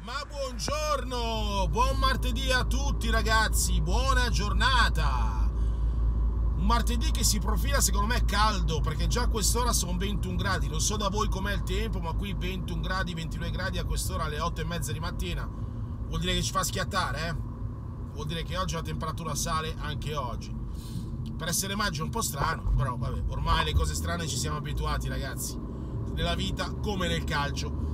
Ma buongiorno, buon martedì a tutti ragazzi, buona giornata. Un martedì che si profila secondo me caldo, perché già a quest'ora sono 21 gradi, non so da voi com'è il tempo, ma qui 21 gradi, 22 gradi a quest'ora alle 8:30 di mattina, vuol dire che ci fa schiattare, Vuol dire che oggi la temperatura sale anche oggi. Per essere maggio è un po' strano, però vabbè, ormai le cose strane ci siamo abituati ragazzi, nella vita come nel calcio.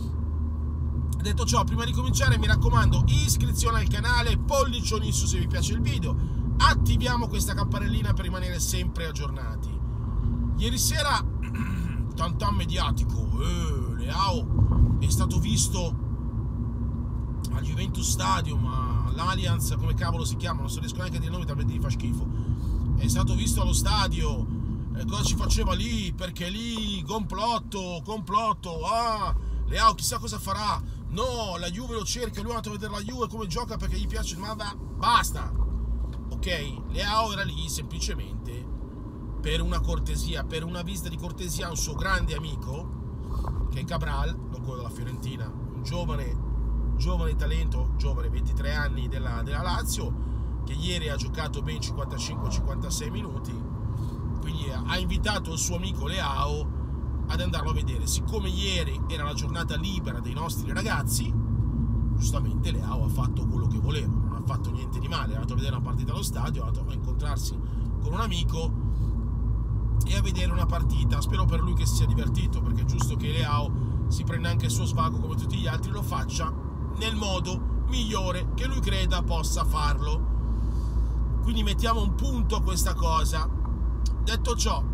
Detto ciò, prima di cominciare mi raccomando, iscrizione al canale, pollicioni in su se vi piace il video, attiviamo questa campanellina per rimanere sempre aggiornati. Ieri sera, tantan mediatico, Leao è stato visto al Juventus Stadium, all'Allianz, come cavolo si chiama, non so riesco neanche a dire il nome, talmente gli fa schifo. È stato visto allo stadio, cosa ci faceva lì, perché lì, complotto, Leao chissà cosa farà. No, la Juve lo cerca, lui è andato a vedere la Juve come gioca perché gli piace, ma basta. Ok, Leao era lì semplicemente per una cortesia, per una visita di cortesia a un suo grande amico, che è Cabral, non quello della Fiorentina, un giovane talento, giovane, 23 anni della Lazio, che ieri ha giocato ben 55-56 minuti, quindi ha invitato il suo amico Leao ad andarlo a vedere. Siccome ieri era la giornata libera dei nostri ragazzi, giustamente Leao ha fatto quello che voleva, non ha fatto niente di male, è andato a vedere una partita allo stadio, è andato a incontrarsi con un amico e a vedere una partita. Spero per lui che si sia divertito, perché è giusto che Leao si prenda anche il suo svago come tutti gli altri, lo faccia nel modo migliore che lui creda possa farlo. Quindi mettiamo un punto a questa cosa. Detto ciò,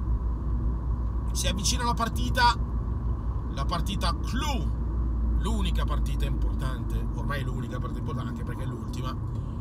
si avvicina la partita clou, l'unica partita importante, ormai è l'unica partita importante anche perché è l'ultima,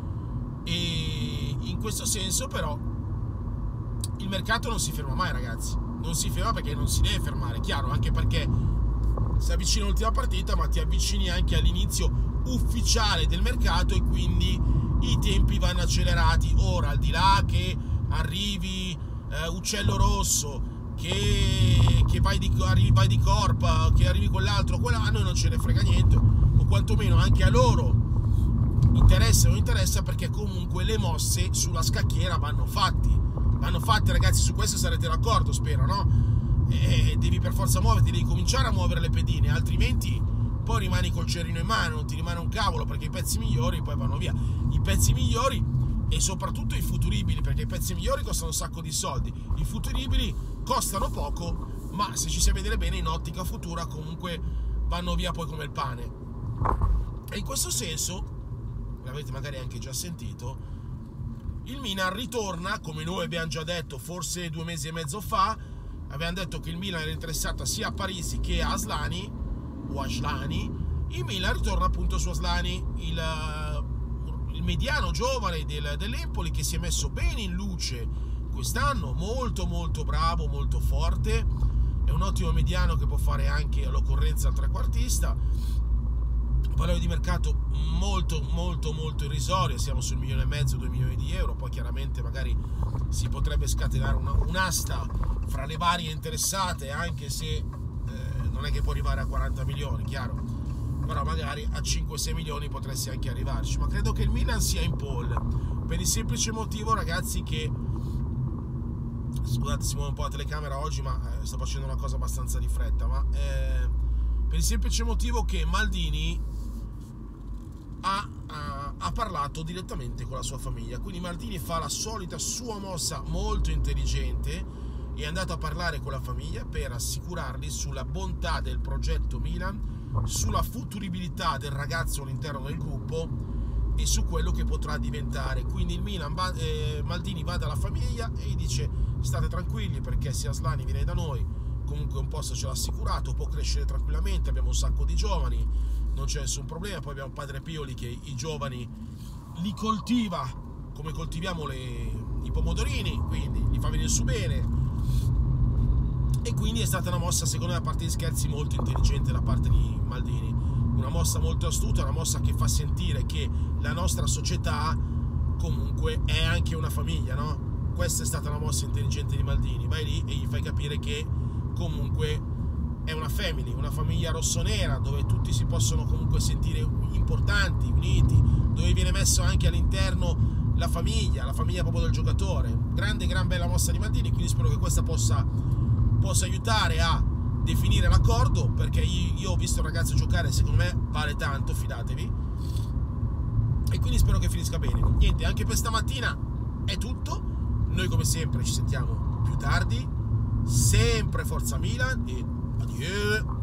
e in questo senso però il mercato non si ferma mai ragazzi, non si ferma perché non si deve fermare, chiaro, anche perché si avvicina l'ultima partita ma ti avvicini anche all'inizio ufficiale del mercato e quindi i tempi vanno accelerati. Ora, al di là che arrivi Uccello Rosso, che vai di corpa, che arrivi quell'altro, a noi non ce ne frega niente, o quantomeno anche a loro interessa o non interessa, perché comunque le mosse sulla scacchiera vanno fatte ragazzi, su questo sarete d'accordo, spero, no? Devi per forza muoverti, devi cominciare a muovere le pedine, altrimenti poi rimani col cerino in mano, non ti rimane un cavolo, perché i pezzi migliori poi vanno via, i pezzi migliori e soprattutto i futuribili, perché i pezzi migliori costano un sacco di soldi, i futuribili costano poco, ma se ci si vede bene in ottica futura comunque vanno via poi come il pane. E in questo senso, l'avete magari anche già sentito, il Milan ritorna, come noi abbiamo già detto forse 2 mesi e mezzo fa, abbiamo detto che il Milan era interessato sia a Parisi che a Aslani, o Aslani. Il Milan ritorna appunto su Aslani, il mediano giovane dell'Empoli, che si è messo bene in luce quest'anno, molto bravo, molto forte, è un ottimo mediano che può fare anche all'occorrenza il trequartista. Valore di mercato molto irrisorio, siamo sul 1,5 milioni, 2 milioni di euro, poi chiaramente magari si potrebbe scatenare un'asta fra le varie interessate, anche se non è che può arrivare a 40 milioni, chiaro, però magari a 5-6 milioni potresti anche arrivarci, ma credo che il Milan sia in pole, per il semplice motivo ragazzi che, scusate si muove un po' la telecamera oggi, ma sto facendo una cosa abbastanza di fretta, ma per il semplice motivo che Maldini ha parlato direttamente con la sua famiglia, quindi Maldini fa la solita sua mossa molto intelligente, è andato a parlare con la famiglia per assicurarli sulla bontà del progetto Milan, sulla futuribilità del ragazzo all'interno del gruppo e su quello che potrà diventare. Quindi il Milan Maldini va dalla famiglia e gli dice: state tranquilli, perché se Aslani viene da noi comunque un posto ce l'ha assicurato, può crescere tranquillamente, abbiamo un sacco di giovani, non c'è nessun problema. Poi abbiamo padre Pioli che i giovani li coltiva come coltiviamo i pomodorini, quindi li fa venire su bene, e quindi è stata una mossa, secondo me, a parte gli scherzi, molto intelligente da parte di Maldini, una mossa molto astuta, una mossa che fa sentire che la nostra società comunque è anche una famiglia, no? Questa è stata una mossa intelligente di Maldini, vai lì e gli fai capire che comunque è una family, una famiglia rossonera dove tutti si possono comunque sentire importanti, uniti, dove viene messo anche all'interno la famiglia proprio del giocatore. Gran bella mossa di Maldini, quindi spero che questa possa aiutare a definire l'accordo, perché io ho visto il ragazzo giocare, secondo me vale tanto, fidatevi, e quindi spero che finisca bene. Niente, anche per stamattina è tutto, noi come sempre ci sentiamo più tardi, sempre Forza Milan e adieu.